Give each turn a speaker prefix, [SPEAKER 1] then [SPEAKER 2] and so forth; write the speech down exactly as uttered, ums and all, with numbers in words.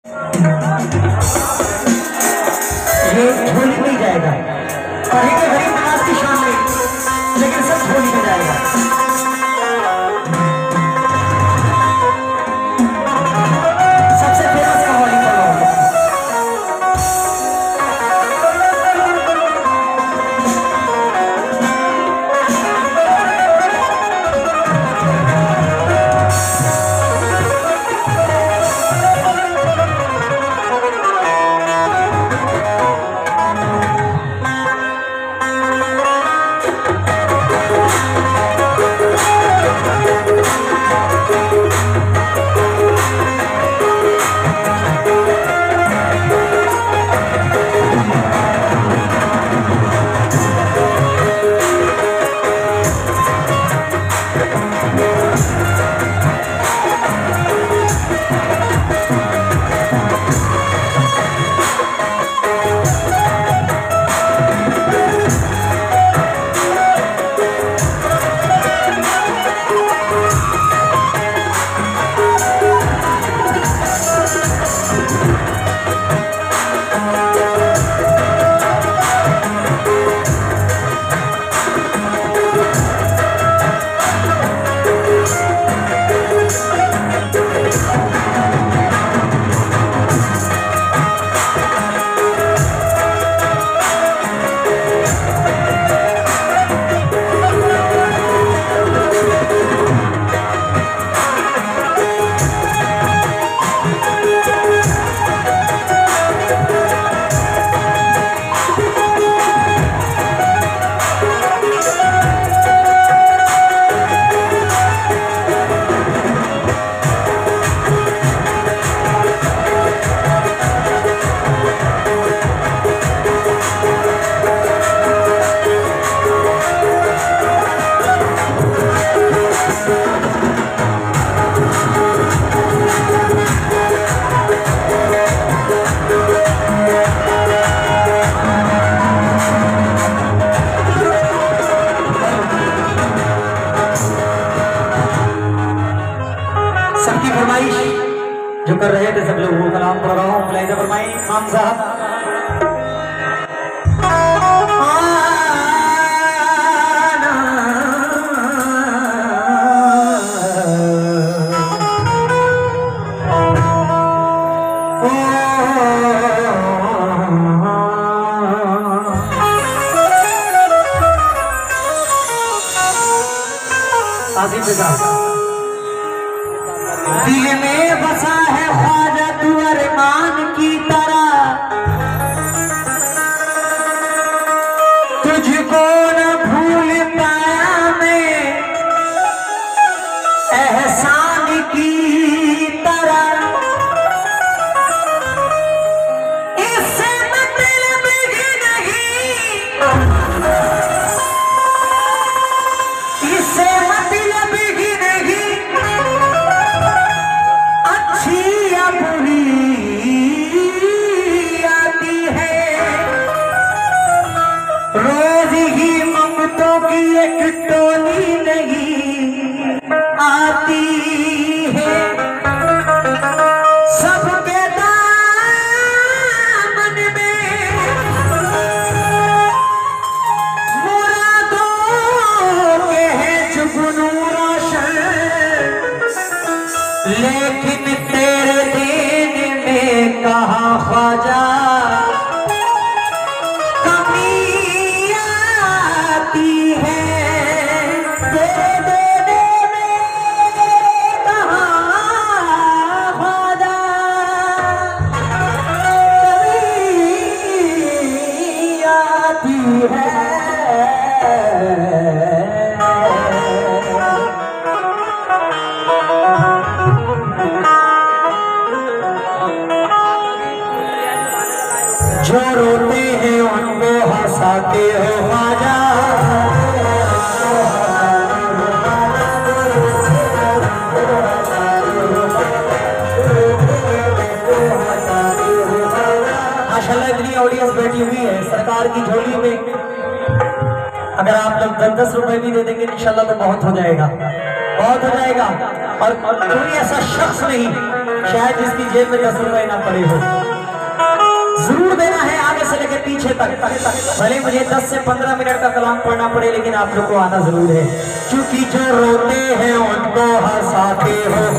[SPEAKER 1] ये झोली नहीं जाएगा, पढ़ेंगे गरीब नवाज की शान में, लेकिन सब झोली में जाएगा। सबसे फेमस कव्वाली फॉलो हो गया। सबकी फरमाइश जो कर रहे थे सब लोग, वो कलाम पढ़ रहा हूँ। मुलाहिजा फरमाई इमाम साहब। आसिफ साहब, दिल में बसा है ख्वाजा तू अरमान की तरह, तुझको न भूल पाया मैं एहसान की तरह। इससे मतलब ही नहीं, इससे मतलब ही नहीं, अच्छी या बुरी आती है, रोज ही ममतों की एक टोली नहीं आती है। सबके दामन में मुरादों के हैं जुगनू रोशन, लेकिन तेरे दीन में कहाँ ख्वाजा कमी आती है। तेरे दीन में कहाँ ख्वाजा कमी आती है। जो रोते हैं उनको हंसाते हो ख्वाजा, माशाल्लाह इतनी ऑडियंस बैठी हुई है सरकार की झोली में। अगर आप लोग दस दस रुपए भी दे देंगे इंशाल्लाह तो बहुत हो जाएगा, बहुत हो जाएगा। और कोई ऐसा शख्स नहीं शायद जिसकी जेब में दस रुपए ना पड़े हो, जरूर देना है आगे से लेकर पीछे तक। भले मुझे दस से पंद्रह मिनट का कलाम पढ़ना पड़े, लेकिन आप लोग को आना जरूर है, क्योंकि जो रोते हैं उनको हंसाते हो।